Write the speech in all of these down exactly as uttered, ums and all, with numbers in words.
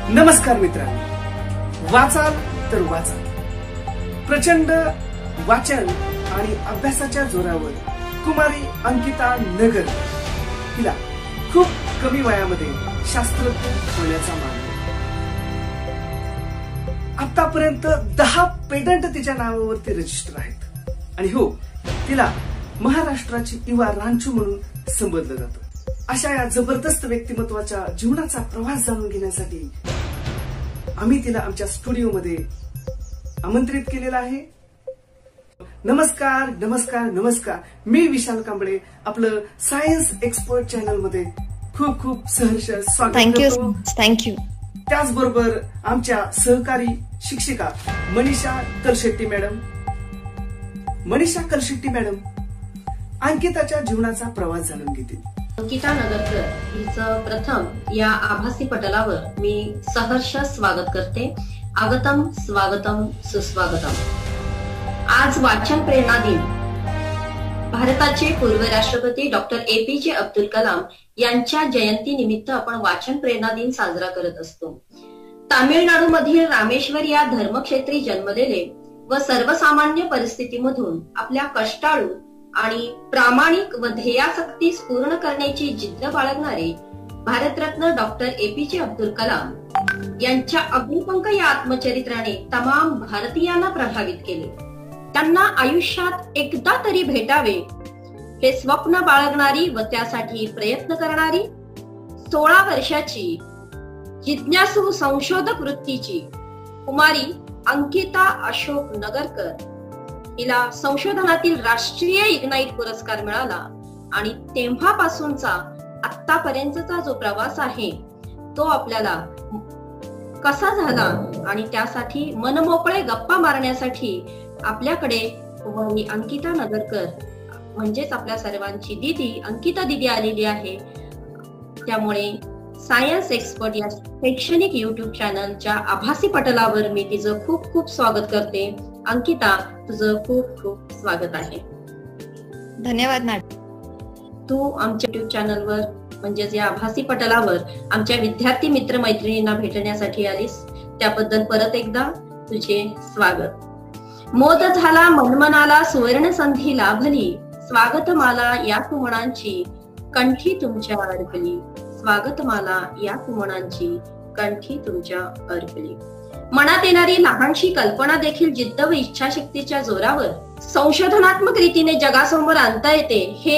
नमस्कार मित्रांनो, वाचाल तर वाचाल. प्रचंड वाचन आणि अभ्यासाच्या जोरावर कुमारी अंकिता नगर तिला खूप कमी वयामध्ये शास्त्रज्ञ होण्याचा मान. आतापर्यंत दहा पेटंट तिच्या नावावरती रजिस्टर आहेत आणि हो, तिला महाराष्ट्राची युवा रांचू म्हणून संबोधलं जातं. अशा या जबरदस्त व्यक्तिमत्वाच्या जीवनाचा प्रवास जाणून घेण्यासाठी आम्ही तिला आमच्या स्टुडिओमध्ये आमंत्रित केलेला आहे. नमस्कार नमस्कार नमस्कार. मी विशाल कांबळे आपलं सायन्स एक्सपर्ट चॅनल मध्ये खूप खूप सहर्ष स्वागत करतो. थँक्यू. त्याचबरोबर आमच्या सहकारी शिक्षिका मनीषा कलशेट्टी मॅडम. मनीषा कलशेट्टी मॅडम अंकिताच्या जीवनाचा प्रवास जाणून घेतील. अंकिता नगरकर हिचं प्रथम या आभासी पटलावर मी सहर्ष स्वागत करते. आगतम स्वागतम सुस्वागतम. आज वाचन प्रेरणा दिन. भारताचे पूर्व राष्ट्रपती doctor A P J Abdul Kalam यांच्या जयंती निमित्त आपण वाचन प्रेरणा दिन साजरा करत असतो. तामिळनाडूमधील रामेश्वर या धर्मक्षेत्री जन्मलेले व सर्वसामान्य परिस्थितीमधून आपल्या कष्टाळू आणि प्रामाणिक व ध्येयासक्तीस पूर्ण करण्याची जिद्द बाळगणारे Bharat Ratna doctor A P J Abdul Kalam यांच्या अग्निपंख या आत्मचरित्राने तमाम भारतीयांना प्रभावित केले. त्यांना आयुष्यात एकदा तरी भेटावे हे स्वप्न बाळगणारी व त्यासाठी प्रयत्न करणारी सोळा वर्षाची जिज्ञासू संशोधक वृत्तीची कुमारी अंकिता अशोक नगरकर हिला संशोधनातील राष्ट्रीय इग्नाइट पुरस्कार मिळाला आणि तेव्हापासूनचा आतापर्यंतचा जो प्रवास आहे तो आपल्याला कसा झाला आणि त्यासाठी मनमोकळे गप्पा मारण्यासाठी आपल्याकडे कुमारी अंकिता नगरकर म्हणजेच आपल्या सर्वांची दीदी अंकिता दीदी आलेली आहे. त्यामुळे सायन्स एक्सपर्ट या शैक्षणिक युट्यूब चॅनलच्या आभासी पटलावर मी तिचं खूप खूप स्वागत करते. अंकिता, तुझं खूप खूप स्वागत आहे. धन्यवाद मॅडम. तू आमच्या युट्यूब चॅनलवर म्हणजेच या आभासी पटलावर आमच्या विद्यार्थी मित्र मैत्रिणींना भेटण्यासाठी आलीस, त्याबद्दल परत एकदा तुझे स्वागत. मोद झाला मनमनाला सुवर्ण संधी लाभली, स्वागतमाला या कुमणांची कंठी तुमच्या अर्पली. स्वागतमाला या कुमणांची कंठी तुमच्या अर्पली. मनात येणारी लहानशी कल्पना देखील जिद्द व इच्छाशक्तीच्या जोरावर संशोधनात्मक रीतीने जगासमोर आणता येते हे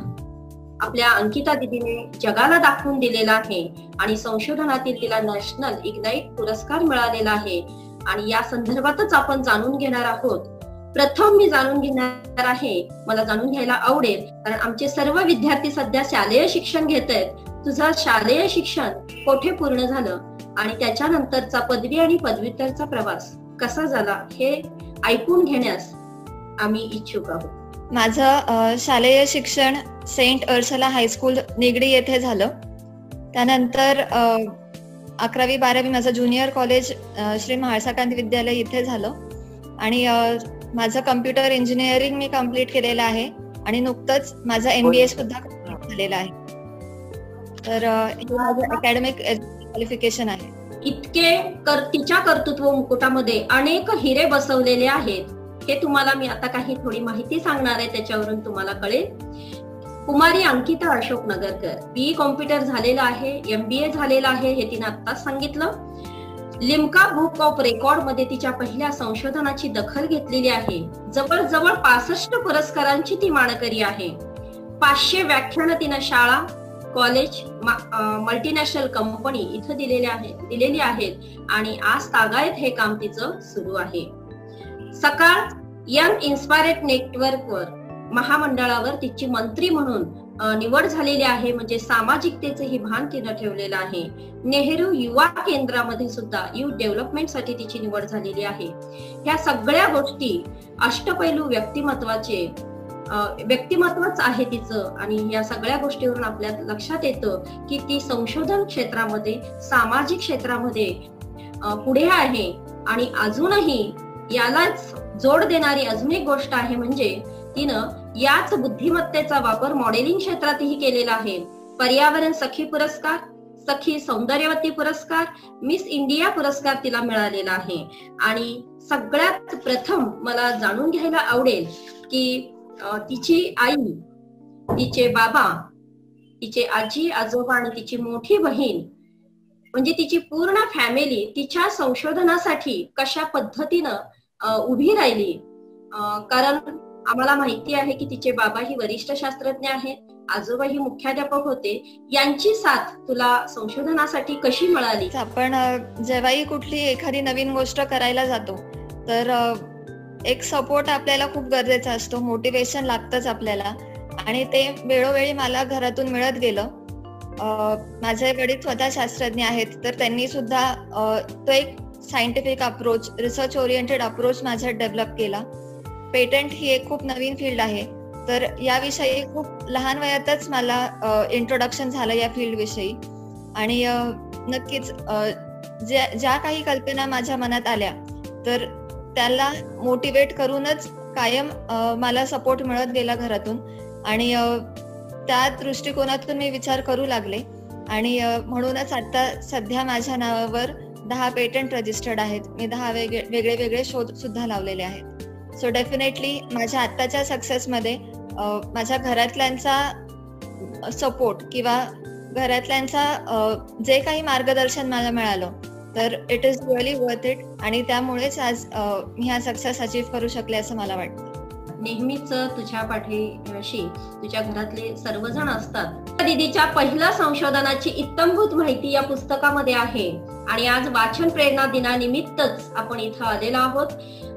आपल्या अंकिता दीदीने जगाला दाखवून दिलेलं आहे आणि संशोधनातील तिला नॅशनल इग्नाइट पुरस्कार मिळालेला आहे आणि या संदर्भातच आपण जाणून घेणार आहोत. प्रथम मी जाणून घेणार आहे, मला जाणून घ्यायला आवडेल कारण आमचे सर्व विद्यार्थी सध्या शालेय शिक्षण घेत आहेत. तुझं शालेय शिक्षण कोठे पूर्ण झालं आणि त्याच्यानंतरचा पदवी आणि पदव्युत्तरचा प्रवास कसा झाला हे ऐकून घेण्यास आम्ही इच्छुक आहोत. माझं शालेय शिक्षण सेंट अर्सला हायस्कूल निगडी येथे झालं. त्यानंतर अकरावी बारावी माझं ज्युनियर कॉलेज श्री म्हाळसाकांत विद्यालय इथे झालं आणि माझं कम्प्युटर इंजिनिअरिंग मी कम्प्लीट केलेलं आहे आणि नुकतंच माझं एमबीए सुद्धा कम्प्लीट झालेलं आहे. तर हे माझं अकॅडमिक क्वालिफिकेशन आहे. इतके कर तिच्या कर्तृत्व मुकुटामध्ये अनेक हिरे बसवलेले आहेत हे तुम्हाला मी आता काही थोडी माहिती सांगणार आहे, त्याच्यावरून तुम्हाला कळेल. कुमारी अंकिता अशोक नगरकर बी कॉम्प्युटर झालेला आहे, एमबीए झालेला आहे हे तिने आत्ताच सांगितलं. लिम्का बुक ऑफ रेकॉर्ड मध्ये तिच्या पहिल्या संशोधनाची दखल घेतलेली आहे. जवळजवळ पासष्ट पुरस्कारांची ती मानकरी आहे. पाचशे व्याख्यानं तिनं शाळा, कॉलेज, मल्टीनॅशनल कंपनी इथं दिलेले आहेत दिलेली आहेत आणि आज तागायत हे काम तिचं सुरू आहे. सकाळ यंग इन्स्पायरेट नेटवर्कवर महामंडळावर तिची मंत्री म्हणून निवड झालेली आहे, म्हणजे सामाजिकतेचे ही भान तिनं ठेवलेलं आहे. नेहरू युवा केंद्रामध्ये सुद्धा युथ डेव्हलपमेंट साठी तिची निवड झालेली आहे. ह्या सगळ्या गोष्टी अष्टपैलू व्यक्तिमत्वाचे व्यक्तिमत्वच आहे तिचं आणि या सगळ्या गोष्टीवरून आपल्या लक्षात येतं की ती संशोधन क्षेत्रामध्ये, सामाजिक क्षेत्रामध्ये पुढे आहे. आणि अजूनही यालाच जोड देणारी अजून एक गोष्ट आहे म्हणजे तिनं याच बुद्धिमत्तेचा वापर मॉडेलिंग क्षेत्रातही केलेला आहे. पर्यावरण सखी पुरस्कार, सखी सौंदर्यवती पुरस्कार, मिस इंडिया पुरस्कार तिला मिळालेला आहे. आणि सगळ्यात प्रथम मला जाणून घ्यायला आवडेल की तिची आई, तिचे बाबा, तिचे आजी आजोबा आणि तिची मोठी बहीण म्हणजे तिची पूर्ण फॅमिली तिच्या संशोधनासाठी कशा पद्धतीनं उभी राहिली. कारण आम्हाला माहिती आहे की तिचे बाबा ही वरिष्ठ शास्त्रज्ञ आहेत, आजोबा ही मुख्याध्यापक होते. यांची साथ तुला संशोधनासाठी कशी मिळाली? आपण जेव्हाही कुठली एखादी नवीन गोष्ट करायला जातो तर एक सपोर्ट आपल्याला खूप गरजेचा असतो, मोटिवेशन लागतंच आपल्याला. आणि ते वेळोवेळी मला घरातून मिळत गेलं. माझे वडील स्वतः शास्त्रज्ञ आहेत, तर त्यांनी सुद्धा तो एक scientific approach, research oriented approach माझ्यात डेव्हलप केला. पेटंट ही एक खूप नवीन फील्ड आहे, तर याविषयी खूप लहान वयातच मला इंट्रोडक्शन झालं या फील्ड विषयी. आणि नक्कीच ज्या ज्या काही कल्पना माझ्या मनात आल्या तर त्याला मोटिवेट करूनच कायम मला सपोर्ट मिळत गेला घरातून. आणि त्या दृष्टिकोनातून मी विचार करू लागले. आणि म्हणूनच आता सध्या माझ्या नावावर दहा पेटंट रजिस्टर्ड आहेत. मी दहा वेगळे वेगळे वेगळे शोध सुद्धा लावलेले आहेत. सो डेफिनेटली माझ्या आत्ताच्या सक्सेसमध्ये माझ्या घरातल्यांचा सपोर्ट किंवा घरातल्यांचा जे काही मार्गदर्शन मला मिळालं तर it is really worth it. आणि त्यामुळेच आज मी हा सक्सेस अचीव्ह करू शकले असं मला वाटतं. नेहमीच तुझ्या पाठीशी तुझ्या घरातले सर्वजण असतात. दीदीच्या पहिल्या संशोधनाची इत्थंभूत माहिती या पुस्तकामध्ये आहे. आणि आज वाचन प्रेरणा दिनानिमित्तच आपण इथं आलेलो आहोत.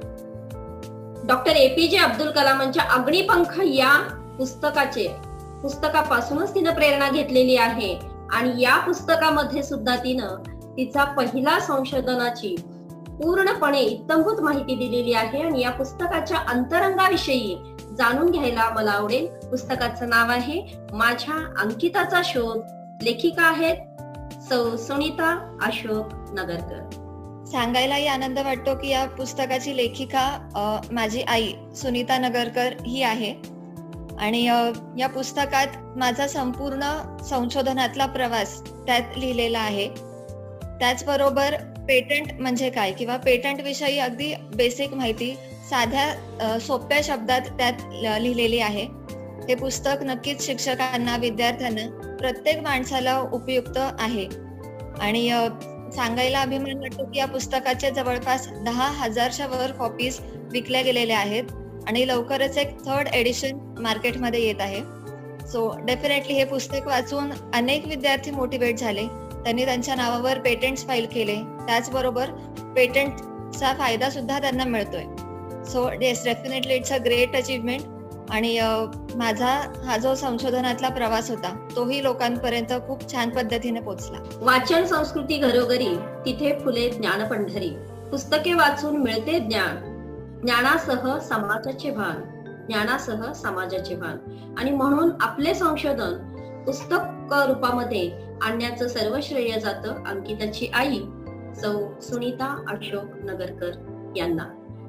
डॉक्टर एपीजे अब्दुल कलामांच्या अग्निपंख या पुस्तकाचे पुस्तकापासूनच तिनं प्रेरणा घेतलेली आहे. आणि या पुस्तकामध्ये सुद्धा तिनं तिचा पहिला संशोधनाची पूर्णपणे इत्थंभूत माहिती दिलेली आहे. आणि या पुस्तकाच्या अंतरंगाविषयी जाणून घ्यायला मला आवडेल. पुस्तकाचं नाव आहे माझ्या अंकिताचा शोध. लेखिका आहेत सौ सुनीता अशोक नगरकर. सांगायलाही आनंद वाटतो की या पुस्तकाची लेखिका माझी आई सुनीता नगरकर ही आहे. आणि या पुस्तकात माझा संपूर्ण संशोधनातला प्रवास त्यात लिहिलेला आहे. त्याचबरोबर पेटंट म्हणजे काय किंवा पेटंट विषयी अगदी बेसिक माहिती साध्या सोप्या शब्दात त्यात लिहिलेली आहे. हे पुस्तक नक्कीच शिक्षकांना, विद्यार्थ्यांना, प्रत्येक माणसाला उपयुक्त आहे. आणि सांगायला अभिमान वाटतो की या पुस्तकाच्या जवळपास दहा हजारच्या वर कॉपीज विकल्या गेलेल्या आहेत. आणि लवकरच एक थर्ड एडिशन मार्केटमध्ये येत आहे. सो डेफिनेटली हे पुस्तक वाचून अनेक विद्यार्थी मोटिवेट झाले. त्यांनी त्यांच्या नावावर पेटंट्स फाईल केले. त्याचबरोबर पेटंटचा फायदा सुद्धा त्यांना मिळतोय. So yes, definitely it's a great achievement. आणि माझा हा जो संशोधनातला प्रवास होता तोही लोकांपर्यंत खूप छान पद्धतीने पोहोचला. वाचन संस्कृती घरोघरी, तिथे फुले ज्ञान पंढरी. पुस्तके वाचून मिळते ज्ञान, ज्ञानासह समाजाचे भान, ज्ञानासह समाजाचे भान. आणि म्हणून आपले संशोधन पुस्तक रूपामध्ये आणण्याचं सर्व श्रेय जातं अंकिताची आई सौ सुनीता अशोक नगरकर यांना.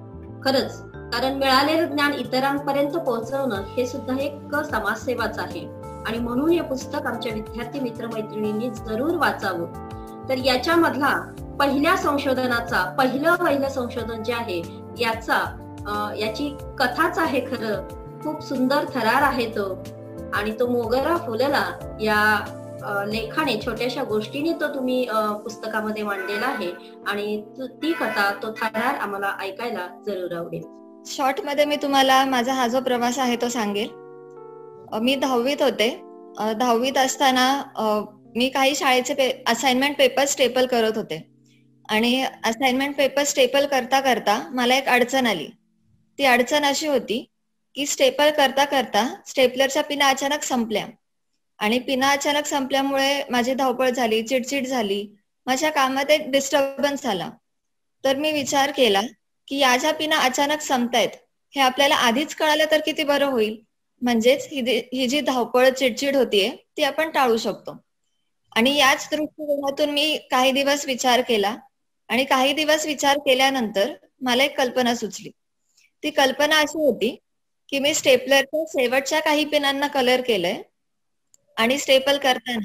खरंच, कारण मिळालेलं ज्ञान इतरांपर्यंत पोहोचवणं हे सुद्धा एक समाजसेवाच आहे. आणि म्हणून हे पुस्तक आमच्या विद्यार्थी मित्रमैत्रिणींनी जरूर वाचावं. तर याच्यामधला पहिल्या संशोधनाचा पहिलं पहिलं संशोधन जे आहे याचा याची कथाच आहे. खरं खूप सुंदर थरार आहे तो. आणि तो मोगरा फुलला या लेखाने, छोट्याशा गोष्टीने तो तुम्ही पुस्तकामध्ये मांडलेला आहे. आणि ती कथा, तो थरार आम्हाला ऐकायला जरूर आवडेल. शॉर्ट मध्ये मी तुम्हाला माझा हा जो प्रवास आहे तो सांगेल. मी दहावीत होते. दहावीत असताना मी काही शाळेचे असाइनमेंट पेपर स्टेपल करत होते. आणि असाइनमेंट पेपर स्टेपल करता करता मला एक अडचण आली. ती अडचण अशी होती की स्टेपल करता करता स्टेपलरच्या पिना अचानक संपल्या. आणि पिना अचानक संपल्यामुळे माझी धावपळ झाली, चिडचिड झाली, माझ्या कामात एक डिस्टर्बन्स झाला. तर मी विचार केला की या ज्या पिना अचानक संपतायत हे आपल्याला आधीच कळालं तर किती बरं होईल. म्हणजेच ही जी धावपळ, चिडचिड होतीये ती आपण टाळू शकतो. आणि याच दृष्टिकोनातून मी काही दिवस विचार केला. आणि काही दिवस विचार केल्यानंतर मला एक कल्पना सुचली. ती कल्पना अशी होती की मी स्टेपलरच्या शेवटच्या काही पिनांना कलर केलंय आणि स्टेपल करताना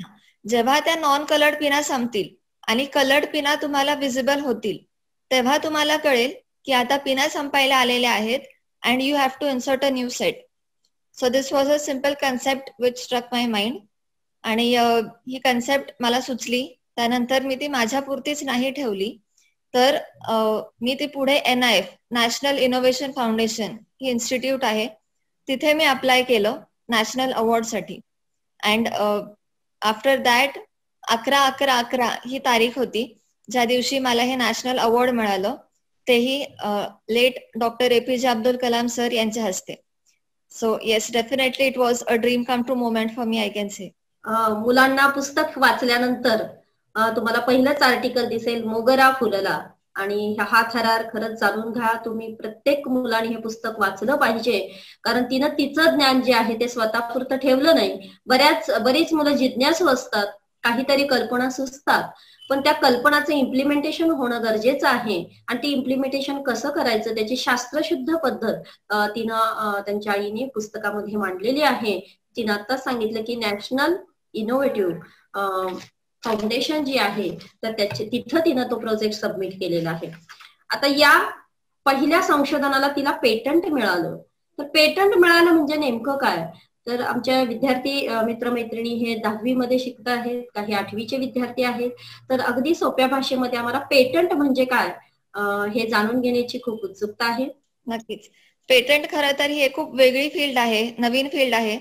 जेव्हा त्या नॉन कलर्ड पिना संपतील आणि कलर्ड पिना तुम्हाला विजिबल होतील, तेव्हा तुम्हाला कळेल की आता पिना संपायला आलेल्या आहेत and you have to insert a new set. So this was a simple concept which struck my mind. आणि ही कन्सेप्ट मला सुचली. त्यानंतर मी ती माझ्या पुरतीच नाही ठेवली, तर मी ती पुढे N I F national innovation foundation ही इन्स्टिट्यूट आहे, तिथे मी अप्लाय केलं नॅशनल अवॉर्डसाठी. अँड आफ्टर दॅट अकरा अकरा अकरा ही तारीख होती ज्या दिवशी मला हे नॅशनल अवॉर्ड मिळालं, तेही late doctor A P J Abdul Kalam sir यांच्या हस्ते. So yes, definitely it was a dream come true moment for me, I can say. मुलांना पुस्तक वाचल्यानंतर तुम्हाला पहिलंच आर्टिकल दिसेल मोगरा फुलला, आणि हा थरार खरंच जाणून घ्या तुम्ही. प्रत्येक मुलाने हे पुस्तक वाचलं पाहिजे, कारण तिनं तिचं ज्ञान जे आहे ते स्वतःपुरतं ठेवलं नाही. बऱ्याच बरीच मुलं जिज्ञासू असतात, काहीतरी कल्पना सुचतात, पण त्या कल्पनाचं इम्प्लिमेंटेशन होणं गरजेचं आहे. आणि ते इम्प्लिमेंटेशन कसं करायचं त्याची शास्त्रशुद्ध पद्धत तिनं त्यांच्या आईने पुस्तकामध्ये मांडलेली आहे. तिनं आत्ताच सांगितलं की नॅशनल इनोव्हेटिव्ह फाउंडेशन जी आहे तर त्याचे तिथं तिनं तो प्रोजेक्ट सबमिट केलेला आहे. आता या पहिल्या संशोधनाला तिला पेटंट मिळालं. तर पेटंट मिळालं म्हणजे नेमकं काय, तर आमच्या विद्यार्थी मित्रमैत्रिणी हे दहावी मध्ये शिकत आहेत, काही आठवीचे विद्यार्थी आहेत, तर अगदी सोप्या भाषेमध्ये आम्हाला पेटंट म्हणजे काय हे जाणून घेण्याची खूप उत्सुकता आहे. नक्कीच. पेटंट खरं तर ही खूप वेगळी फील्ड आहे, नवीन फील्ड आहे.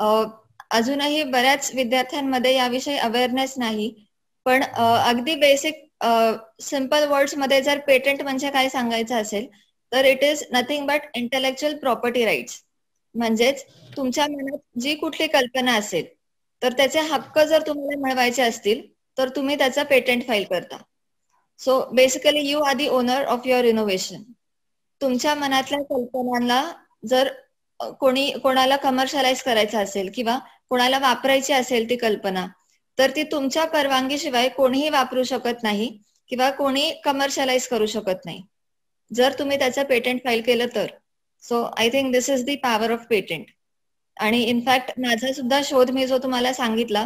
अजूनही बऱ्याच विद्यार्थ्यांमध्ये याविषयी अवेअरनेस नाही. पण अगदी बेसिक सिम्पल वर्ड्स मध्ये जर पेटंट म्हणजे काय सांगायचं असेल तर it is nothing but intellectual property rights. म्हणजेच तुमच्या मनात जी कुठली कल्पना असेल तर त्याचे हक्क जर तुम्हाला मिळवायचे असतील तर तुम्ही त्याचा पेटंट फाईल करता. So basically you are the owner of your innovation. तुमच्या मनातल्या कल्पनांना जर कोणी कोणाला कमर्शियलाइज करायचं असेल किंवा कोणाला वापरायची असेल ती कल्पना, तर ती तुमच्या परवानगीशिवाय कोणीही वापरू शकत नाही किंवा कोणी कमर्शियलाइज करू शकत नाही, जर तुम्ही त्याचं पेटंट फाईल केलं तर. So I think this is the power of patent. आणि इनफॅक्ट माझा सुद्धा शोध मी जो तुम्हाला सांगितला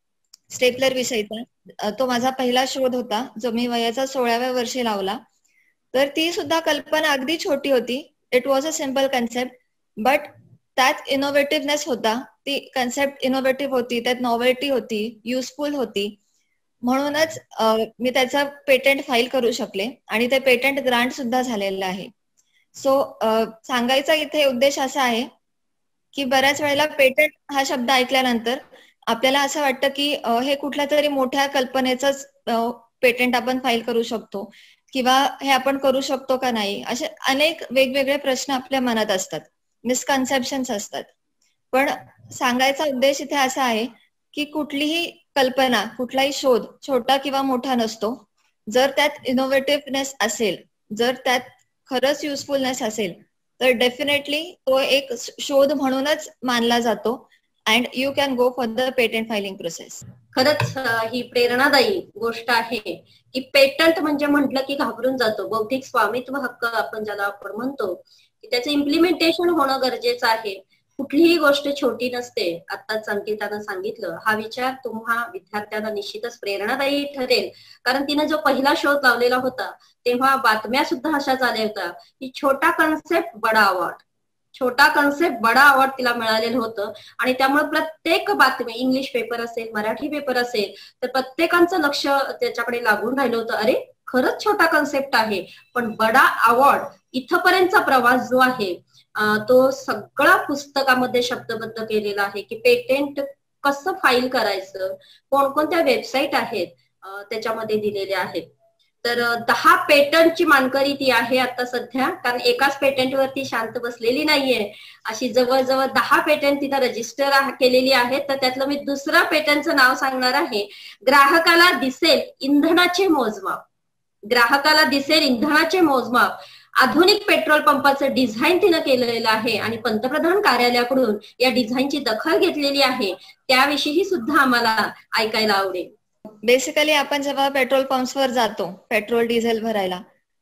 स्टेपलर विषयीचा, तो माझा पहिला शोध होता जो मी वयाच्या सोळाव्या वर्षी लावला. तर ती सुद्धा कल्पना अगदी छोटी होती. It was a simple concept, but त्यात इनोव्हेटिव्हनेस होता. ती कन्सेप्ट इनोव्हेटिव्ह होती, त्यात नॉवेल्टी होती, युजफुल होती, म्हणूनच मी त्याचा पेटंट फाईल करू शकले आणि ते पेटंट ग्रांट सुद्धा झालेलं आहे. सो सांगायचा इथे उद्देश असा आहे की बऱ्याच वेळेला पेटंट हा शब्द ऐकल्यानंतर आपल्याला असं वाटतं की हे कुठल्या तरी मोठ्या कल्पनेचंच पेटंट आपण फाईल करू शकतो किंवा हे आपण करू शकतो का नाही, असे अनेक वेगवेगळे प्रश्न आपल्या मनात असतात, मिसकन्सेप्शन्स असतात. पण सांगायचा उद्देश इथे असा आहे की कुठलीही कल्पना, कुठलाही शोध छोटा किंवा मोठा नसतो. जर त्यात इनोव्हेटिव्हनेस असेल, जर त्यात खरंच युजफुलनेस असेल तर डेफिनेटली तो एक शोध म्हणूनच मानला जातो and you can go for the patent filing process. खरंच ही प्रेरणादायी गोष्ट आहे की पेटंट म्हणजे म्हटलं की घाबरून जातो. बौद्धिक स्वामित्व हक्क आपण ज्याला आपण म्हणतो की त्याचं इम्प्लिमेंटेशन होणं गरजेचं आहे. कुठलीही गोष्ट छोटी नसते. आत्ताच संकेतानं सांगितलं, हा विचार तुम्हा विद्यार्थ्यांना निश्चितच प्रेरणादायी ठरेल. कारण तिनं जो पहिला शोध लावलेला होता तेव्हा बातम्या सुद्धा अशाच आल्या होत्या की छोटा कन्सेप्ट बडा अवॉर्ड, छोटा कन्सेप्ट बडा अवॉर्ड तिला मिळालेलं होतं. आणि त्यामुळे प्रत्येक बातमी, इंग्लिश पेपर असेल, मराठी पेपर असेल, तर प्रत्येकांचं लक्ष त्याच्याकडे लागून राहिलं होतं. अरे खरंच छोटा कन्सेप्ट आहे, पण बडा अवॉर्ड इथपर्यंतचा प्रवास जो आहे तो सगळा पुस्तकामध्ये शब्दबद्ध केलेला आहे की पेटेंट कसं फाईल करायचं, कोणकोणत्या वेबसाईट आहेत त्याच्यामध्ये दिलेल्या आहेत. तर दहा पेटंटची मानकरी ती आहे आता सध्या, कारण एकाच पेटंटवरती शांत बसलेली नाहीये. अशी जवळजवळ दहा पेटंट तिथं रजिस्टर केलेली आहेत. तर त्यातलं मी दुसरा पेटंटचं नाव सांगणार आहे, ग्राहकाला दिसेल इंधनाचे मोजमाप. ग्राहकाला दिसेल इंधनाचे मोजमाप आधुनिक पेट्रोल पंपाचं डिझाईन तिनं केलेलं आहे आणि पंतप्रधान कार्यालयाकडून या डिझाईनची दखल घेतलेली आहे. त्याविषयी सुद्धा आम्हाला ऐकायला आवडेल. बेसिकली आपण जेव्हा पेट्रोल पंप्सवर जातो पेट्रोल डिझेल भरायला,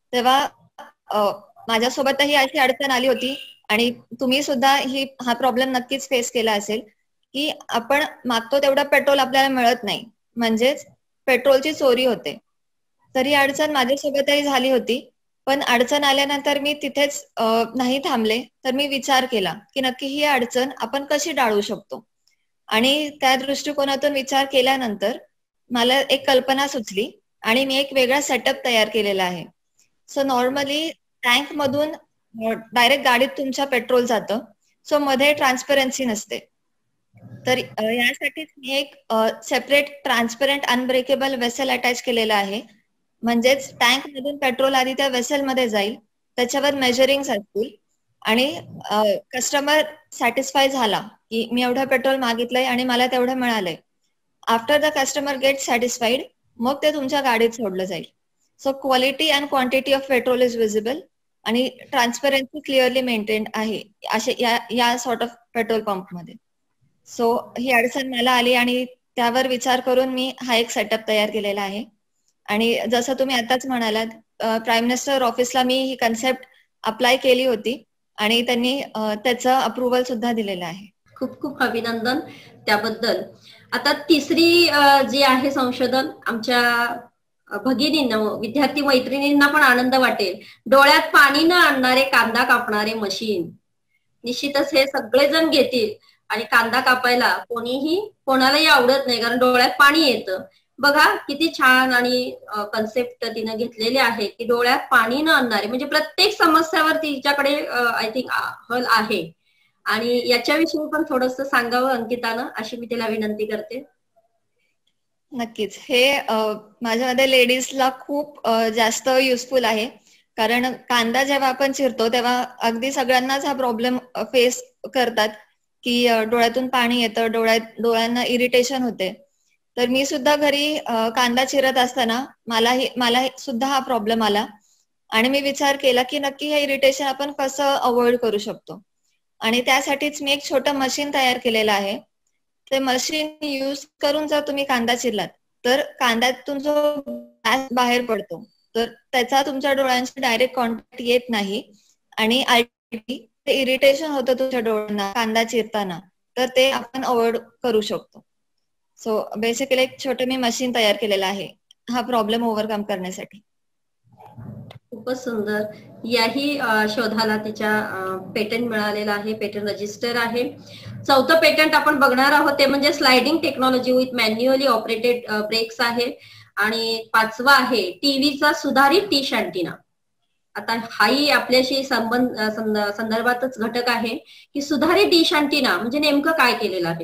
तेव्हा माझ्यासोबतही अशी अडचण आली होती आणि तुम्ही सुद्धा ही हा प्रॉब्लेम नक्कीच फेस केला असेल की आपण मागतो तेवढं पेट्रोल आपल्याला मिळत नाही म्हणजेच पेट्रोलची चोरी होते. तर ही अडचण माझ्यासोबतही झाली होती. पण अडचण आल्यानंतर मी तिथेच नाही थांबले, तर मी विचार केला की नक्की ही अडचण आपण कशी टाळू शकतो. आणि त्या दृष्टिकोनातून विचार केल्यानंतर मला एक कल्पना सुचली आणि मी एक वेगळा सेटअप तयार केलेला आहे. सो नॉर्मली टँक मधून डायरेक्ट गाडीत तुमच्या पेट्रोल जातं. सो मध्ये ट्रान्सपरन्सी नसते. तर यासाठीच मी एक separate transparent unbreakable vessel attach केलेला आहे. म्हणजेच टँक मधून पेट्रोल आधी त्या वेसल मध्ये जाईल, त्याच्यावर मेजरिंग असतील आणि कस्टमर सॅटिस्फाय झाला की मी एवढं पेट्रोल मागितलंय आणि मला तेवढं मिळालंय. After the customer get satisfied मग ते तुमच्या गाडीत सोडलं जाईल. So quality and quantity of petrol is visible आणि ट्रान्सपरन्सी क्लिअरली मेंटेन आहे असे या या सॉर्ट ऑफ पेट्रोल पंप मध्ये. सो ही अडचण मला आली आणि त्यावर विचार करून मी हा एक सेटअप तयार केलेला आहे. आणि जसं तुम्ही आताच म्हणालात, प्राईम मिनिस्टर ऑफिसला मी ही कन्सेप्ट अप्लाय केली होती आणि त्यांनी त्याचं अप्रुव्हल सुद्धा दिलेलं आहे. खूप खूप अभिनंदन त्याबद्दल. आता तिसरी जी आहे संशोधन, आमच्या भगिनींना विद्यार्थी मैत्रिणींना पण आनंद वाटेल. डोळ्यात पाणी न आणणारे कांदा कापणारे मशीन. निश्चितच हे सगळेजण घेतील आणि कांदा कापायला कोणीही कोणालाही आवडत नाही, कारण डोळ्यात पाणी येतं. बघा किती छान आणि कन्सेप्ट तिनं घेतलेले आहे की डोळ्यात पाणी न आणणारे, म्हणजे प्रत्येक समस्यावर तिच्याकडे आय थिंक हल आहे. आणि याच्याविषयी पण थोडस सांगावं अंकितानं, अशी मी तिला विनंती करते. नक्कीच. हे माझ्यामध्ये लेडीजला खूप जास्त युजफुल आहे. कारण कांदा जेव्हा आपण चिरतो तेव्हा अगदी सगळ्यांनाच हा प्रॉब्लेम फेस करतात की डोळ्यातून पाणी येतं, डोळ्यात डोळ्यांना इरिटेशन होते. तर मी सुद्धा घरी कांदा चिरत असताना मलाही मला सुद्धा हा प्रॉब्लेम आला आणि मी विचार केला की नक्की हे इरिटेशन आपण कसं अवॉइड करू शकतो. आणि त्यासाठीच मी एक छोटं मशीन तयार केलेलं आहे. ते मशीन यूज करून जर तुम्ही कांदा चिरलात तर कांद्यातून जो गॅस बाहेर पडतो तर त्याचा तुमच्या डोळ्यांशी डायरेक्ट कॉन्टॅक्ट येत नाही आणि ते इरिटेशन होतं तुमच्या डोळ्यांना कांदा चिरताना, तर ते आपण अवॉइड करू शकतो. सो बेसिकली एक छोटं मी मशीन तयार केलेलं आहे हा प्रॉब्लेम ओव्हरकम करण्यासाठी. खूपच सुंदर. याही शोधाला तिच्या पेटंट मिळालेला आहे, पेटंट रजिस्टर आहे. चौथं पेटंट आपण बघणार आहोत ते म्हणजे sliding technology with manually operated brakes आहे. आणि पाचवा आहे टीव्हीचा सुधारित डिश अँटिना. आता हाही आपल्याशी संबंध संदर्भातच घटक आहे की सुधारित डिश अँटिना म्हणजे नेमकं काय केलेलं आहे.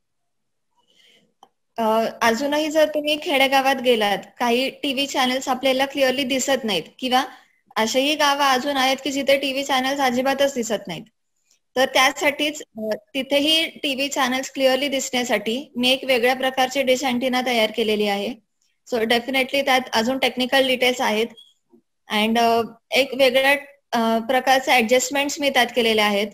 अजूनही जर तुम्ही खेडेगावात गेलात, काही टीव्ही चॅनल्स आपल्याला क्लिअरली दिसत नाहीत किंवा असेही गावं अजून आहेत की जिथे टीव्ही चॅनल्स अजिबातच दिसत नाहीत. तर त्यासाठीच तिथेही टीव्ही चॅनल्स क्लिअरली दिसण्यासाठी मी एक वेगळ्या प्रकारची डिश अँटिना तयार केलेली आहे. सो डेफिनेटली त्यात अजून टेक्निकल डिटेल्स आहेत अँड एक वेगळ्या प्रकारचे ऍडजस्टमेंट्स मी त्यात केलेले आहेत.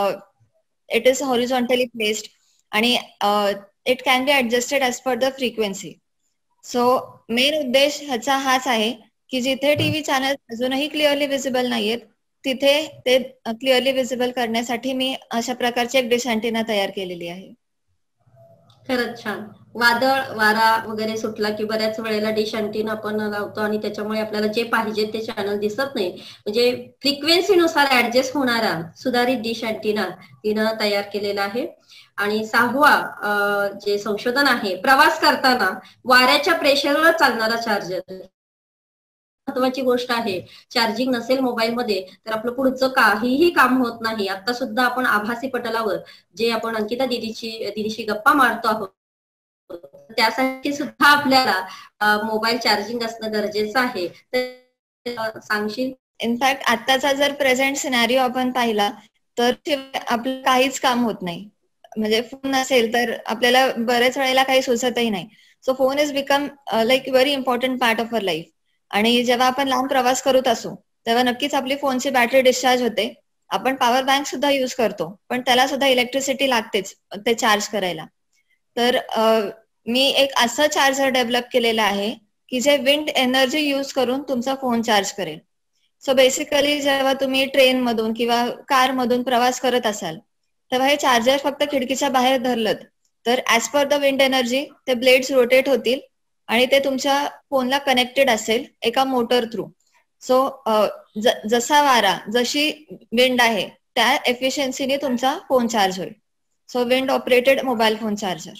इट इज हॉरिझॉन्टली प्लेस्ड आणि it can be adjusted as per the frequency. So main उद्देश ह्याचा हाच आहे की जिथे टीव्ही चॅनल अजूनही क्लिअरली विजिबल नाहीयेत तिथे ते क्लिअरली विजिबल करण्यासाठी मी अशा प्रकारची एक डिश अँटिना तयार केलेली आहे. खरंच छान. वादळ वारा वगैरे सुटला की बऱ्याच वेळेला डिश अँटिना आपण लावतो आणि त्याच्यामुळे आपल्याला जे पाहिजे ते चॅनल दिसत नाही. म्हणजे फ्रिक्वेन्सीनुसार ऍडजस्ट होणारा सुधारित डिश अँटिना तिनं तयार केलेला आहे. आणि सहावा जे संशोधन आहे, प्रवास करताना वाऱ्याच्या प्रेशरवर चालणारा चार्जर. महत्वाची गोष्ट आहे, चार्जिंग नसेल मोबाईल मध्ये तर आपलं पुढचं काहीही काम होत नाही. आता सुद्धा आपण आभासी पटलावर जे आपण अंकिता दिदीची दिदीशी गप्पा मारतो आहोत त्यासाठी सुद्धा आपल्याला मोबाईल चार्जिंग असणं गरजेचं आहे. तर सांगशील? इनफॅक्ट आताचा जर प्रेझेंट सिनॅरिओ आपण पाहिला तर आपलं काहीच काम होत नाही. म्हणजे फोन नसेल तर आपल्याला बऱ्याच वेळेला काही सुचतही नाही. So phone is become like very important part of our life. आणि जेव्हा आपण लांब प्रवास करत असू तेव्हा नक्कीच आपली फोनची बॅटरी डिस्चार्ज होते. आपण पॉवर बँक सुद्धा युज करतो पण त्याला सुद्धा इलेक्ट्रिसिटी लागतेच ते चार्ज करायला. तर मी एक असं चार्जर डेव्हलप केलेलं आहे की जे विंड एनर्जी युज करून तुमचा फोन चार्ज करेल. सो बेसिकली जेव्हा तुम्ही ट्रेन मधून किंवा कार मधून प्रवास करत असाल तेव्हा हे चार्जर फक्त खिडकीच्या बाहेर धरलं तर as per the wind energy ते ब्लेड्स रोटेट होतील आणि ते तुमच्या फोनला कनेक्टेड असेल एका मोटर थ्रू. सो जसा वारा, जशी विंड आहे त्या एफिशियन्सीने तुमचा फोन चार्ज होईल. So wind operated mobile phone charger.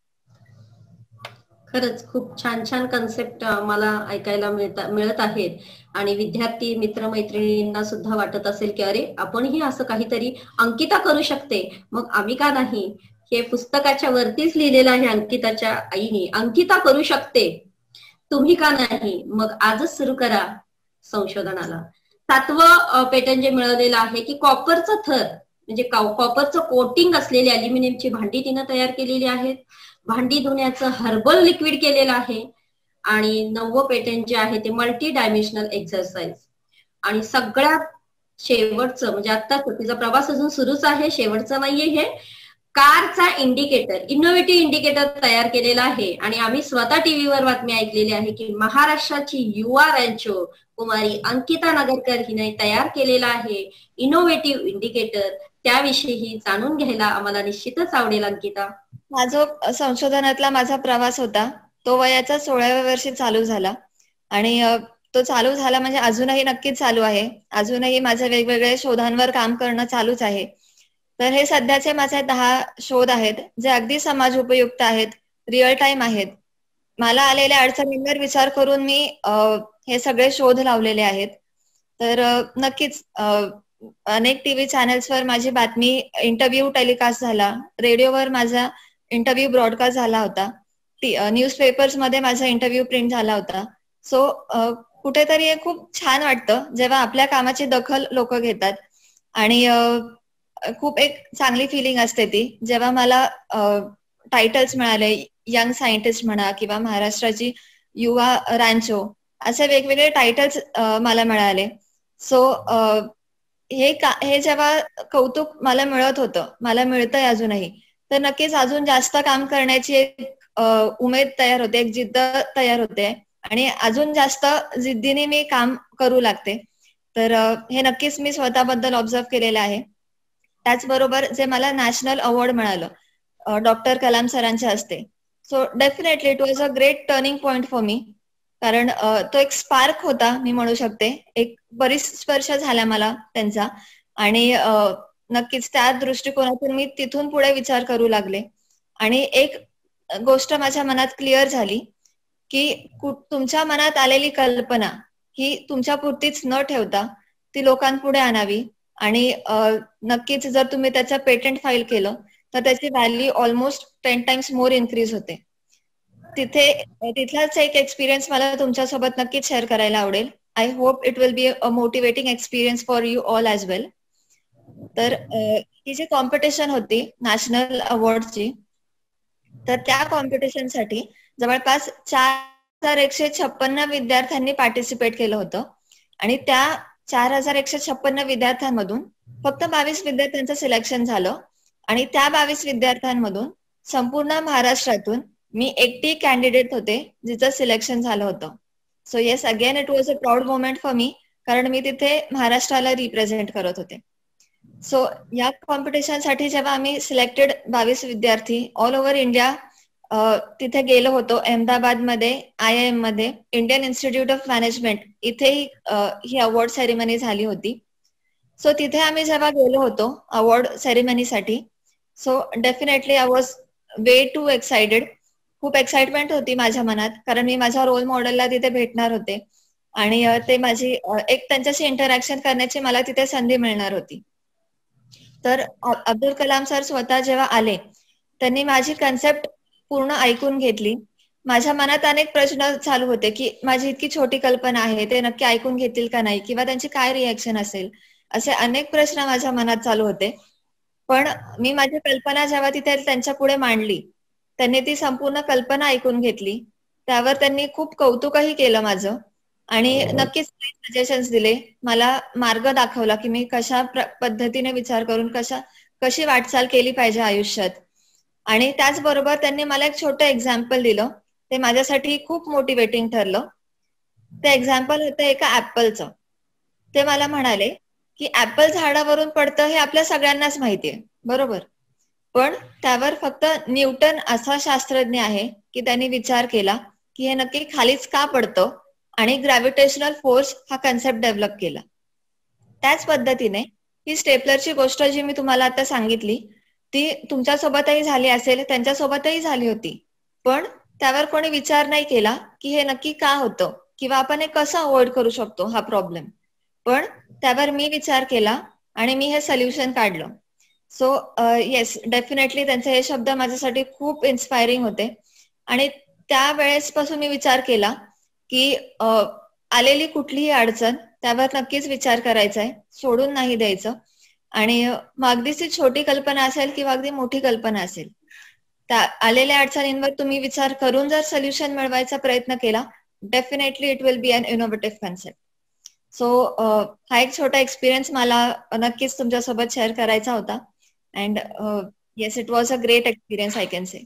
खरंच खूप छान छान कन्सेप्ट मला ऐकायला मिळता मिळत आहेत आणि विद्यार्थी मित्रमैत्रिणींना सुद्धा वाटत असेल की अरे आपणही असं काहीतरी अंकिता करू शकते, मग आम्ही का नाही. हे पुस्तकाच्या वरतीच लिहिलेलं आहे अंकिताच्या आईने, अंकिता करू शकते, तुम्ही का नाही. मग आजच सुरू करा संशोधनाला. सातवं पेटंट जे मिळवलेलं आहे की कॉपरचं थर म्हणजे कॉपरचं कोटिंग असलेली अल्युमिनियमची भांडी तिनं तयार केलेली आहेत. भांडी धुण्याचं हर्बल लिक्विड केलेलं आहे. आणि नववं पेटंट जे आहे ते मल्टी डायमेन्शनल एक्सरसाइज. आणि सगळ्यात शेवटचं म्हणजे आता तिचा प्रवास अजून सुरूच आहे, शेवटचं नाहीये हे, कारचा इंडिकेटर, इनोव्हेटिव्ह इंडिकेटर तयार केलेला आहे. आणि आम्ही स्वतः टीव्हीवर बातमी ऐकलेली आहे की महाराष्ट्राची युवा रँचो कुमारी अंकिता नगरकर हिने तयार केलेला आहे इनोव्हेटिव्ह इंडिकेटर. त्याविषयी जाणून घ्यायला आम्हाला निश्चितच आवडेल अंकिता. हा जो संशोधनातला माझा प्रवास होता तो वयाच्या सोळाव्या वर्षी चालू झाला आणि तो चालू झाला म्हणजे अजूनही नक्कीच चालू आहे. अजूनही माझ्या वेगवेगळ्या शोधांवर काम करणं चालूच आहे. तर हे सध्याचे माझे दहा शोध आहेत जे अगदी समाज उपयुक्त आहेत, रिअल टाइम आहेत. मला आलेल्या अडचणींवर विचार करून मी हे सगळे शोध लावलेले आहेत. तर नक्कीच अनेक टीव्ही चॅनल्सवर माझी बातमी, इंटरव्ह्यू टेलिकास्ट झाला, रेडिओवर माझा इंटरव्ह्यू ब्रॉडकास्ट झाला होता, न्यूजपेपर्स मध्ये माझा इंटरव्ह्यू प्रिंट झाला होता. सो कुठेतरी हे खूप छान वाटतं जेव्हा आपल्या कामाची दखल लोक घेतात आणि खूप एक चांगली फिलिंग असते ती जेव्हा मला टायटल्स मिळाले, यंग सायंटिस्ट म्हणा किंवा महाराष्ट्राची युवा रँचो, असे वेगवेगळे टायटल्स मला मिळाले. सो हे का हे जेव्हा कौतुक मला मिळत होतं, मला मिळतंय अजूनही, तर नक्कीच अजून जास्त काम करण्याची एक उमेद तयार होते, एक जिद्द तयार होते आणि अजून जास्त जिद्दीने मी काम करू लागते. तर हे नक्कीच मी स्वतःबद्दल ऑब्झर्व केलेलं आहे. त्याचबरोबर जे मला नॅशनल अवॉर्ड मिळालं डॉक्टर कलाम सरांच्या हस्ते, so definitely it was a great turning point for me. कारण तो एक स्पार्क होता मी म्हणू शकते. एक बरीच स्पर्श झाला मला त्यांचा आणि नक्कीच त्या दृष्टिकोनातून मी तिथून पुढे विचार करू लागले. आणि एक गोष्ट माझ्या मनात क्लिअर झाली की तुमच्या मनात आलेली कल्पना ही तुमच्या पुरतीच न ठेवता ती लोकांपुढे आणावी आणि नक्कीच जर तुम्ही त्याचं पेटंट फाईल केलं तर त्याची value almost ten times more increase होते. तिथे तिथलाच एक एक्सपिरियन्स मला तुमच्यासोबत नक्कीच शेअर करायला आवडेल. I hope it will be a motivating experience for you all as well. तर ही जी कॉम्पिटिशन होती नॅशनल अवॉर्डची, तर त्या कॉम्पिटिशनसाठी जवळपास चार हजार एकशे छप्पन्न विद्यार्थ्यांनी पार्टिसिपेट केलं होतं आणि त्या चार हजार एकशे छप्पन्न विद्यार्थ्यांमधून फक्त बावीस विद्यार्थ्यांचं सिलेक्शन झालं आणि त्या बावीस विद्यार्थ्यांमधून संपूर्ण महाराष्ट्रातून मी एकटी कॅन्डिडेट होते जिचं सिलेक्शन झालं होतं. So yes, again it was a proud moment for me, कारण मी तिथे महाराष्ट्राला रिप्रेझेंट करत होते. सो या कॉम्पिटिशनसाठी जेव्हा आम्ही सिलेक्टेड बावीस विद्यार्थी ऑल ओव्हर इंडिया तिथे गेलो होतो, अहमदाबाद मध्ये आय आय एम मध्ये इंडियन इन्स्टिट्यूट ऑफ मॅनेजमेंट इथेही ही अवॉर्ड सेरेमनी झाली होती. सो तिथे आम्ही जेव्हा गेलो होतो अवॉर्ड सेरेमनीसाठी, so definitely I was way too excited. खूप एक्साइटमेंट होती माझ्या मनात, कारण मी माझ्या रोल मॉडेलला तिथे भेटणार होते आणि ते माझी एक त्यांच्याशी इंटरॅक्शन करण्याची मला तिथे संधी मिळणार होती. तर अब्दुल कलाम सर स्वतः जेव्हा आले त्यांनी माझी कन्सेप्ट पूर्ण ऐकून घेतली. माझ्या मनात अनेक प्रश्न चालू होते की माझी इतकी छोटी कल्पना आहे, ते नक्की ऐकून घेतील का नाही किंवा त्यांची काय रिॲक्शन असेल, असे अनेक प्रश्न माझ्या मनात चालू होते. पण मी माझी कल्पना जेव्हा तिथे त्यांच्या पुढे मांडली, त्यांनी ती संपूर्ण कल्पना ऐकून घेतली. त्यावर त्यांनी खूप कौतुकही केलं माझं आणि नक्कीच सजेशन्स दिले, मला मार्ग दाखवला की मी कशा पद्धतीने विचार करून कशा कशी वाटचाल केली पाहिजे आयुष्यात. आणि त्याचबरोबर त्यांनी मला एक छोटं एक्झाम्पल दिलं, ते माझ्यासाठी खूप मोटिवेटिंग ठरलं. ते एक्झाम्पल होतं एका ऍपलचं. ते मला म्हणाले की ऍपल झाडावरून पडतं हे आपल्या सगळ्यांनाच माहितीये, बरोबर, पण त्यावर फक्त न्यूटन असा शास्त्रज्ञ आहे की त्यांनी विचार केला की हे नक्की खालीच का पडतं आणि ग्रॅव्हिटेशनल फोर्स हा कन्सेप्ट डेव्हलप केला. त्याच पद्धतीने ही स्टेपलरची गोष्ट जी मी तुम्हाला आता सांगितली ती तुमच्यासोबतही झाली असेल, त्यांच्यासोबतही झाली होती, पण त्यावर कोणी विचार नाही केला की हे नक्की का होतं किंवा आपण हे कसं अवॉइड करू शकतो हा प्रॉब्लेम. पण त्यावर मी विचार केला आणि मी हे सोल्युशन काढलं. सो येस, डेफिनेटली त्यांचे हे शब्द माझ्यासाठी खूप इन्स्पायरिंग होते आणि त्या वेळेसपासून मी विचार केला की आलेली कुठलीही अडचण त्यावर नक्कीच विचार करायचा आहे, सोडून नाही द्यायचं. आणि मग अगदीच ती छोटी कल्पना असेल किंवा अगदी मोठी कल्पना असेल, त्या आलेल्या अडचणींवर तुम्ही विचार करून जर सोल्युशन मिळवायचा प्रयत्न केला, definitely it will be an innovative concept. So हा एक छोटा एक्सपिरियन्स मला नक्कीच तुमच्यासोबत शेअर करायचा होता. And yes, it was a great experience, I can say.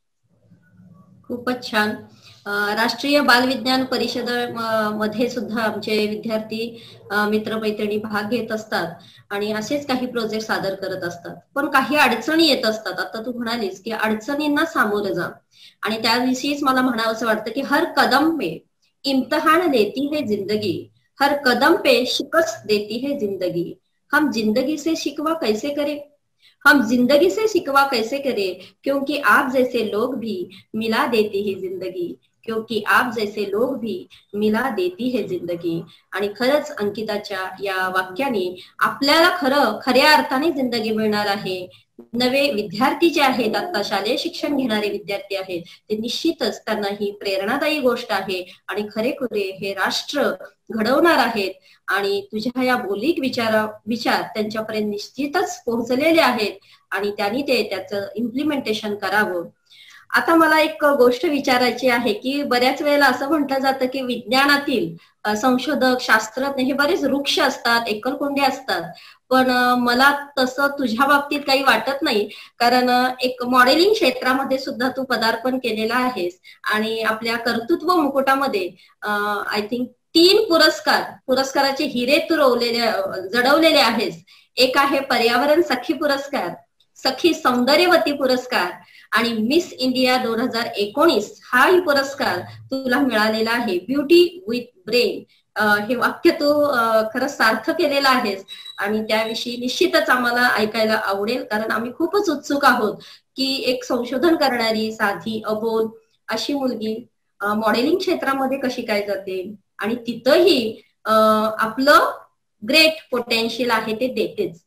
खूपच छान. राष्ट्रीय बालविज्ञान परिषद मध्ये सुद्धा आमचे विद्यार्थी मित्रमैत्रिणी भाग घेत असतात आणि असेच काही प्रोजेक्ट सादर करत असतात. पण काही अडचणी येत असतात. आता तू म्हणालीस की अडचणींना सामोरं जा, आणि त्याविषयीच मला म्हणावंसं वाटतं की हर कदम पे इम्तिहान देती है जिंदगी, हर कदम पे शिकस्त देती है जिंदगी, हम जिंदगी से शिकवा कैसे करें, हम जिंदगी से शिकवा कैसे करें, क्योंकि आप जैसे लोग भी मिला देती है जिंदगी, क्योंकि आप जैसे लोग भी मिला देती है जिंदगी. आणि खरंच अंकिताच्या या वाक्याने आपल्याला खरं खऱ्या अर्थाने जिंदगी मिळणार आहे. नवे विद्यार्थी जे आहेत, आता शालेय शिक्षण घेणारे विद्यार्थी आहेत, ते निश्चितच त्यांना ही प्रेरणादायी गोष्ट आहे आणि खरेखुरे हे राष्ट्र घडवणार आहेत. आणि तुझ्या या बोलीक विचारा विचार त्यांच्यापर्यंत निश्चितच पोहोचलेले आहेत आणि त्यांनी ते त्याचं इम्प्लिमेंटेशन करावं. आता मला एक गोष्ट विचारायची आहे की बऱ्याच वेळेला असं म्हटलं जातं की विज्ञानातील संशोधक, शास्त्रज्ञ हे बरेच वृक्ष असतात, एकलकोंडे असतात. पण मला तसं तुझ्या बाबतीत काही वाटत नाही, कारण एक मॉडेलिंग क्षेत्रामध्ये सुद्धा तू पदार्पण केलेला आहेस आणि आपल्या कर्तृत्व मुकुटामध्ये आय थिंक तीन पुरस्कार पुरस्काराचे हिरे तू रोवलेले जडवलेले आहेस. एक आहे पर्यावरण सखी पुरस्कार, सखी सौंदर्यवती पुरस्कार आणि मिस इंडिया दोन हजार एकोणीस हाही पुरस्कार तुला मिळालेला आहे. ब्युटी विथ ब्रेन हे वाक्य तू खरंच सार्थ केलेलं आहेस आणि त्याविषयी निश्चितच आम्हाला ऐकायला आवडेल, कारण आम्ही खूपच उत्सुक आहोत की एक संशोधन करणारी साधी अबोल अशी मुलगी मॉडेलिंग क्षेत्रामध्ये कशी काय जाते आणि तिथंही आपलं ग्रेट पोटेन्शियल आहे ते देतेच.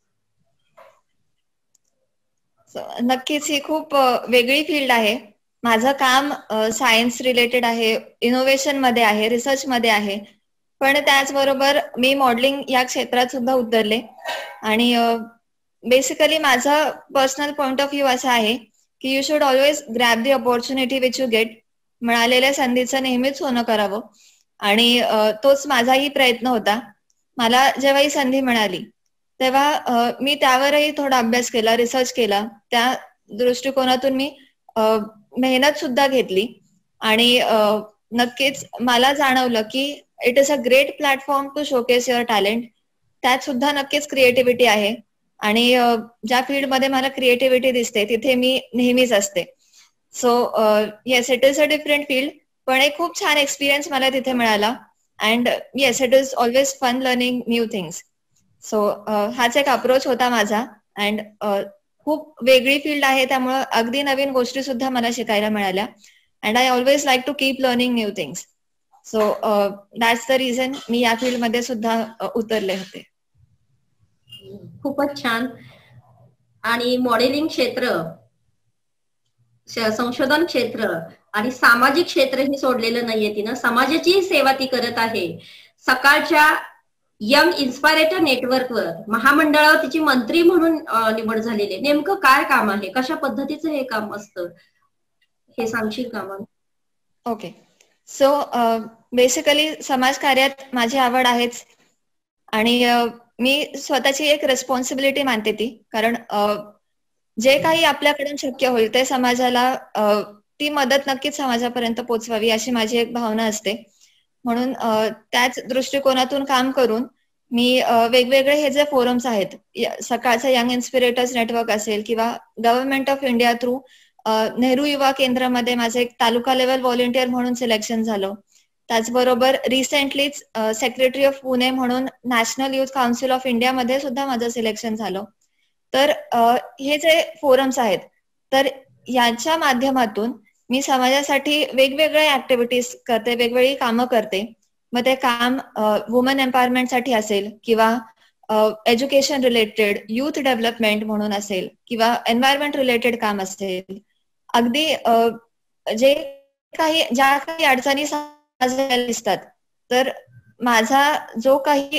नक्कीच ही खूप वेगळी फील्ड आहे. माझं काम सायन्स रिलेटेड आहे, इनोव्हेशन मध्ये आहे, रिसर्च मध्ये आहे, पण त्याचबरोबर मी मॉडेलिंग या क्षेत्रात सुद्धा उतरले. आणि बेसिकली माझा पर्सनल पॉइंट ऑफ व्ह्यू असा आहे की you should always grab the opportunity which you get. मिळालेल्या संधीचं नेहमीच सोनं करावं आणि तोच माझाही प्रयत्न होता. मला जेव्हा ही संधी मिळाली तेव्हा मी त्यावरही थोडा अभ्यास केला, रिसर्च केला. त्या दृष्टिकोनातून मी मेहनत सुद्धा घेतली आणि नक्कीच मला जाणवलं की it is a great platform to showcase your talent. त्यात सुद्धा नक्कीच क्रिएटिव्हिटी आहे आणि ज्या फील्डमध्ये मला क्रिएटिव्हिटी दिसते तिथे मी नेहमीच असते. So yes, it is a different field, पण एक खूप छान एक्सपिरियन्स मला तिथे मिळाला. And yes, it is always fun learning new things. So हाच एक अप्रोच होता माझा. अँड खूप वेगळी फील्ड आहे त्यामुळे अगदी नवीन गोष्टी सुद्धा मला शिकायला मिळाल्या. And I always like to keep learning new things. So that's the reason मी या फील्डमध्ये सुद्धा उतरले होते. खूपच छान. आणि मॉडेलिंग क्षेत्र, संशोधन क्षेत्र आणि सामाजिक क्षेत्र हे सोडलेलं नाहीये तिनं. समाजाची सेवा ती करत आहे. सकाळच्या यंग इन्स्पायरेटर नेटवर्कवर महामंडळावर तिची मंत्री म्हणून निवड झालेली. नेमकं काय काम आहे, कशा पद्धतीचं हे काम असतं हे सांगशील का मग? ओके. सो बेसिकली समाजकार्यात माझी आवड आहेच आणि मी स्वतःची एक रेस्पॉन्सिबिलिटी मानते ती, कारण जे काही आपल्याकडून शक्य होईल ते समाजाला ती मदत नक्कीच समाजापर्यंत पोहोचवावी अशी माझी एक भावना असते. म्हणून त्याच दृष्टिकोनातून काम करून मी वेगवेगळे हे जे फोरम्स आहेत, सकाळचं यंग इन्स्पिरेटर्स नेटवर्क असेल किंवा government of India through Nehru Yuva केंद्रामध्ये माझं एक तालुका लेवल व्हॉलेंटियर म्हणून सिलेक्शन झालं. त्याचबरोबर रिसेंटलीच सेक्रेटरी ऑफ पुणे म्हणून national youth council of India मध्ये सुद्धा माझं सिलेक्शन झालं. तर हे जे फोरम्स आहेत, तर याच्या माध्यमातून मी समाजासाठी वेगवेगळे ऍक्टिव्हिटीज करते, वेगवेगळी कामं करते. मग ते काम वुमन एम्पॉवरमेंटसाठी असेल किंवा एज्युकेशन रिलेटेड, युथ डेव्हलपमेंट म्हणून असेल किंवा एन्व्हायरमेंट रिलेटेड काम असेल. अगदी जे काही ज्या काही अडचणी दिसतात, तर माझा जो काही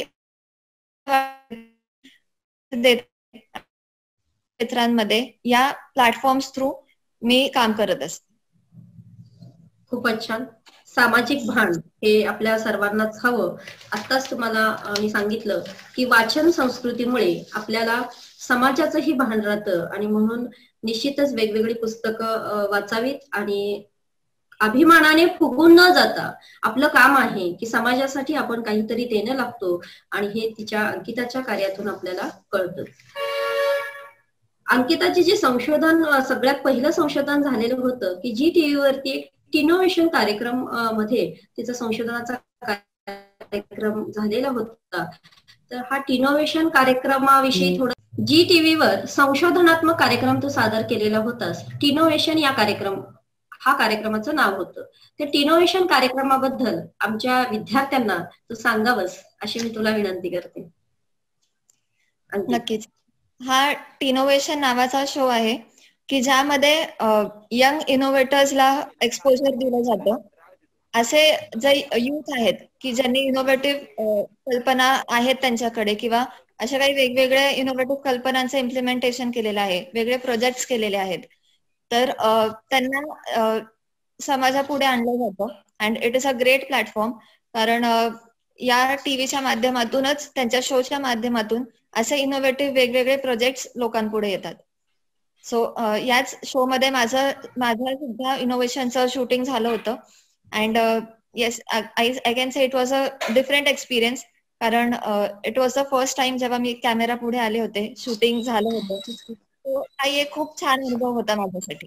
क्षेत्रांमध्ये या प्लॅटफॉर्म्स थ्रू मी काम करत असते. खूपच छान. सामाजिक भान हे आपल्या सर्वांनाच हवं. आताच तुम्हाला मी सांगितलं की वाचन संस्कृतीमुळे आपल्याला समाजाचंही भान राहतं आणि म्हणून निश्चितच वेगवेगळी पुस्तकं वाचावीत आणि अभिमानाने फुगून न जाता आपलं काम आहे की समाजासाठी आपण काहीतरी देणं लागतो आणि हे तिच्या अंकिताच्या कार्यातून आपल्याला कळतं. अंकिताचे जे संशोधन सगळ्यात पहिलं संशोधन झालेलं होतं की जी टीव्ही वरती एक टिनोव्हेशन कार्यक्रम मध्ये तिचा संशोधनाचा कार्यक्रम झालेला होता. तर हा टिनोव्हेशन कार्यक्रमाविषयी थोडं, जी टीव्हीवर संशोधनात्मक कार्यक्रम तो सादर केलेला होतास, टिनोव्हेशन या कार्यक्रम हा कार्यक्रमाचं नाव होतं. त्या टिनोव्हेशन कार्यक्रमाबद्दल आमच्या विद्यार्थ्यांना तू सांगावंस अशी मी तुला विनंती करते. नक्कीच. हा टिनोव्हेशन नावाचा शो आहे की ज्यामध्ये यंग इनोव्हेटर्सला एक्सपोजर दिलं जातं. असे जे युथ आहेत की ज्यांनी इनोव्हेटिव्ह कल्पना आहेत त्यांच्याकडे किंवा अशा काही वेगवेगळ्या इनोव्हेटिव्ह कल्पनांचं इम्प्लिमेंटेशन केलेलं आहे, वेगळे प्रोजेक्ट्स केलेले आहेत, तर त्यांना समाजापुढे आणलं जातं. And it is a great platform, कारण या टीव्हीच्या माध्यमातूनच, त्यांच्या शोच्या माध्यमातून असे इनोव्हेटिव्ह वेगवेगळे प्रोजेक्ट्स लोकांपुढे येतात. सो याच शो मध्ये माझं माझं सुद्धा इनोव्हेशनचं शूटिंग झालं होतं. And yes, I I can say it was a different experience, कारण it was the first time जेव्हा मी कॅमेरा पुढे आले होते, शूटिंग झालं होतं. तो काही एक खूप छान अनुभव होता माझ्यासाठी.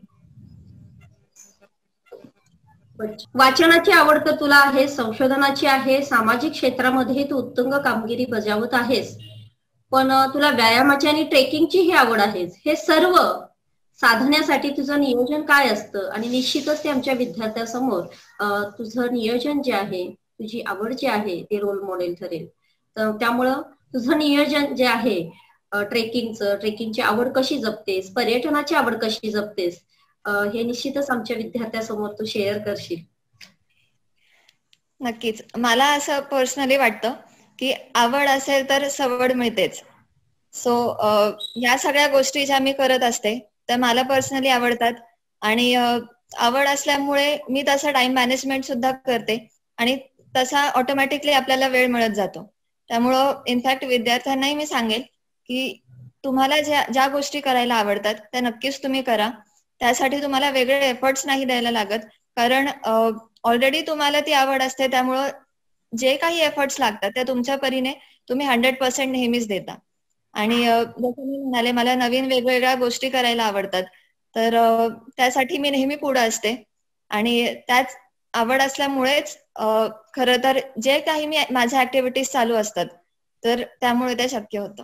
वाचनाची आवड तर तुला आहे, संशोधनाची आहे, सामाजिक क्षेत्रामध्ये तू उत्तुंग कामगिरी बजावत आहेस, पण तुला व्यायामाची आणि ट्रेकिंगची ही आवड आहे. हे सर्व साधण्यासाठी तुझं नियोजन काय असतं? आणि निश्चितच ते आमच्या विद्यार्थ्यांसमोर तुझं नियोजन जे आहे, तुझी आवड जी आहे ते रोल मॉडेल ठरेल. तर त्यामुळं तुझं नियोजन जे आहे ट्रेकिंगचं, ट्रेकिंगची आवड कशी जपतेस, पर्यटनाची आवड कशी जपतेस, हे निश्चितच आमच्या विद्यार्थ्यांसमोर तू शेअर करशील. नक्कीच. मला असं पर्सनली वाटतं की आवड असेल तर सवड मिळतेच. सो या सगळ्या गोष्टी ज्या मी करत असते त्या मला पर्सनली आवडतात आणि आवड असल्यामुळे मी तसं टाइम मॅनेजमेंट सुद्धा करते आणि तसा ऑटोमॅटिकली आपल्याला वेळ मिळत जातो. त्यामुळं इनफॅक्ट विद्यार्थ्यांनाही मी सांगेल की तुम्हाला ज्या ज्या गोष्टी करायला आवडतात त्या नक्कीच तुम्ही करा. त्यासाठी तुम्हाला वेगळे एफर्ट्स नाही द्यायला लागत, कारण ऑलरेडी तुम्हाला ती आवड असते. त्यामुळं जे काही एफर्ट्स लागतात त्या तुमच्या परीने तुम्ही हंड्रेड पर्सेंट नेहमीच देता. आणि जसं मी म्हणाले, मला नवीन वेगवेगळ्या गोष्टी करायला आवडतात, तर त्यासाठी मी नेहमी पुढे असते आणि त्याच आवड असल्यामुळेच खरं तर जे काही मी माझ्या ऍक्टिव्हिटीज चालू असतात तर त्यामुळे ते शक्य होतं.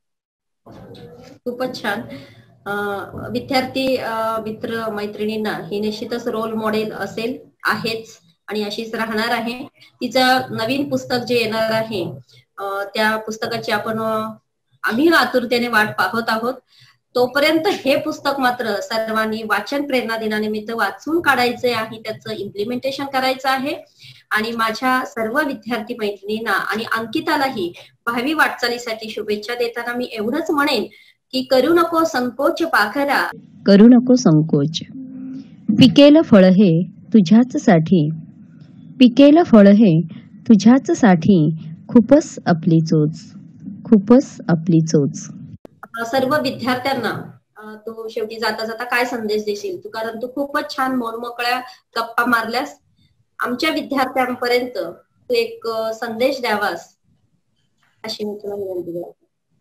खूपच छान. विद्यार्थी मित्र मैत्रिणींना ही निश्चितच रोल मॉडेल असेल, आहेच आणि अशीच राहणार आहे. तिचं नवीन पुस्तक जे येणार आहे त्या पुस्तकाची आपण आम्ही आतुरतेने वाट पाहत आहोत. तोपर्यंत हे पुस्तक मात्र सर्वांनी वाचन प्रेरणा दिनानिमित्त वाचून काढायचे आहे, त्याचं इम्प्लिमेंटेशन करायचं आहे. आणि माझ्या सर्व विद्यार्थी मैत्रिणींना आणि अंकितालाही भावी वाटचालीसाठी शुभेच्छा देताना मी एवढंच म्हणेन की करू नको संकोच पाखरा, करू नको संकोच, पिकेल फळ हे तुझ्याच साठी, पिकेल फळ हे तुझ्याच साठी, खूपच आपली चोच, खूपच आपली चोच. सर्व विद्यार्थ्यांना तू शेवटी जाता जाता काय संदेश देशील तू? कारण तू खूपच छान मोकळ्या गप्पा मारल्यास. आमच्या विद्यार्थ्यांपर्यंत तू एक संदेश द्यावास. अशी मी तुला विनंती करते.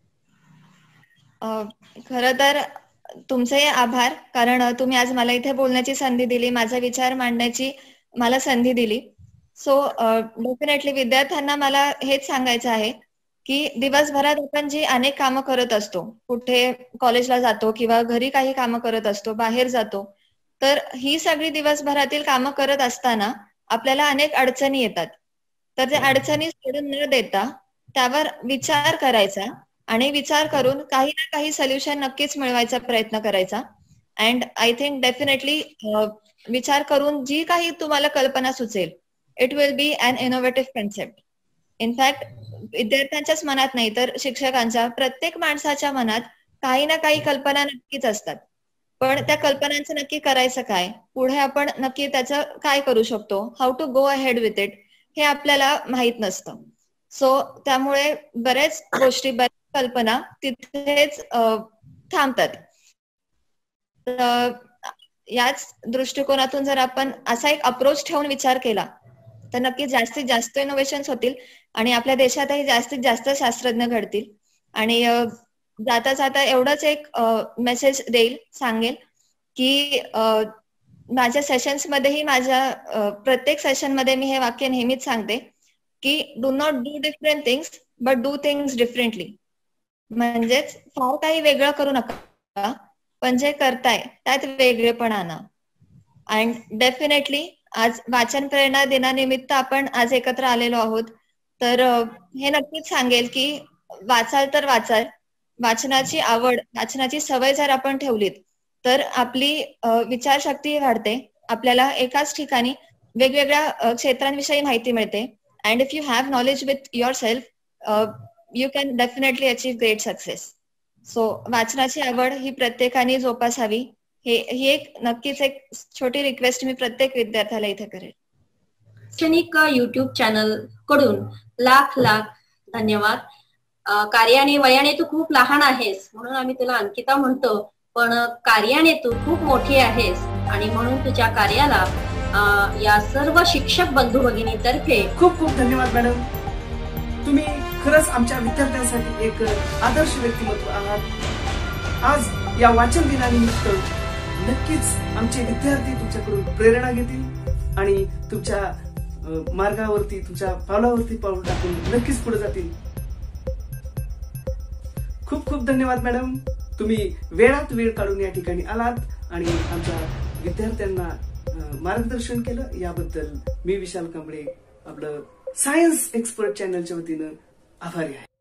खरं तर तुमचे आभार, कारण तुम्ही आज मला इथे बोलण्याची संधी दिली, माझा विचार मांडण्याची मला संधी दिली. सो डेफिनेटली विद्यार्थ्यांना मला हेच सांगायचं आहे की दिवसभरात आपण जी अनेक कामं करत असतो, कुठे कॉलेजला जातो किंवा घरी काही कामं करत असतो, बाहेर जातो, तर ही सगळी दिवसभरातील कामं करत असताना आपल्याला अनेक अडचणी येतात. तर त्या अडचणी सोडून न देता त्यावर विचार करायचा आणि विचार करून काही ना काही सोल्युशन नक्कीच मिळवायचा प्रयत्न करायचा. अँड आय थिंक डेफिनेटली विचार करून जी काही तुम्हाला कल्पना सुचेल, it will be an innovative concept. In fact विद्यार्थ्यांच्याच मनात नाही तर शिक्षकांच्या, प्रत्येक माणसाच्या मनात काही ना काही कल्पना नक्कीच असतात. पण त्या कल्पनांचं नक्की करायचं काय, पुढे आपण नक्की त्याचं काय करू शकतो, how to go ahead with it, हे आपल्याला माहित नसतं. सो त्यामुळे बरेच गोष्टी, बऱ्याच कल्पना तिथेच थांबतात. याच दृष्टिकोनातून जर आपण असा एक अप्रोच ठेवून विचार केला तर नक्की जास्तीत जास्त इनोव्हेशन्स होतील आणि आपल्या देशातही जास्तीत जास्त शास्त्रज्ञ घडतील. आणि जाता जाता एवढंच एक मेसेज देईल, सांगेल की माझ्या सेशन्स मध्येही, माझ्या प्रत्येक सेशन मध्ये मी हे वाक्य नेहमीच सांगते की do not do different things but do things differently. म्हणजेच फार काही वेगळं करू नका, पण जे करताय त्यात वेगळेपण आणा. अँड डेफिनेटली आज वाचन प्रेरणा दिनानिमित्त आपण आज एकत्र आलेलो आहोत. तर हे नक्कीच सांगेल की वाचाल तर वाचाल, वाचनाची आवड, वाचनाची सवय जर आपण ठेवलीत तर आपली विचारशक्ती वाढते, आपल्याला एकाच ठिकाणी वेगवेगळ्या क्षेत्रांविषयी माहिती मिळते. And if you have knowledge with your self, you can definitely achieve great success. So वाचनाची आवड ही प्रत्येकाने जोपासावी, हे ही एक नक्कीच एक छोटी रिक्वेस्ट मी प्रत्येक विद्यार्थ्याला इथे करेल. शैक्षणिक युट्यूब चॅनल कडून लाख लाख धन्यवाद. कार्याने, वयाने तू खूप लहान आहेस म्हणून आम्ही तुला अंकिता म्हणतो, पण कार्याने तू खूप मोठी आहेस आणि म्हणून तुझ्या कार्याला या सर्व शिक्षक बंधू भगिनीतर्फे खूप खूप धन्यवाद मॅडम. तुम्ही खरंच आमच्या विद्यार्थ्यांसाठी एक आदर्श व्यक्तिमत्व आहात. आज या वाचन दिनानिमित्त नक्कीच आमचे विद्यार्थी तुमच्याकडून प्रेरणा घेतील आणि तुमच्या मार्गावरती, तुमच्या पावलावरती पाऊल टाकून नक्कीच पुढे जातील. खूप खूप धन्यवाद मॅडम. तुम्ही वेळात वेळ काढून या ठिकाणी आलात आणि आमच्या विद्यार्थ्यांना मार्गदर्शन केलं, याबद्दल मी विशाल कांबळे, आपलं सायन्स एक्सपर्ट चॅनलच्या वतीनं आभारी आहे.